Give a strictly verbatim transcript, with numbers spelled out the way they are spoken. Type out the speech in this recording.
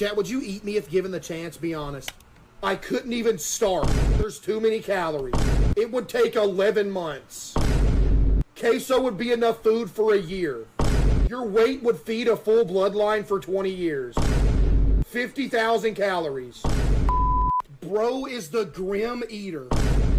Chat, would you eat me if given the chance? Be honest. I couldn't even start. There's too many calories. It would take eleven months. Caseoh would be enough food for a year. Your weight would feed a full bloodline for twenty years. fifty thousand calories. Bro is the Grim Eater.